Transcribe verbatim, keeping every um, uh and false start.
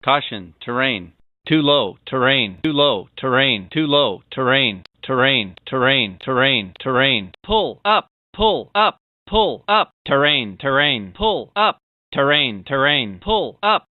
Caution, terrain. Too low, terrain. Too low, terrain. Too low, terrain. Terrain, terrain, terrain, terrain. Pull up, pull up, pull up. Terrain, terrain. Pull up, terrain, terrain. Pull up.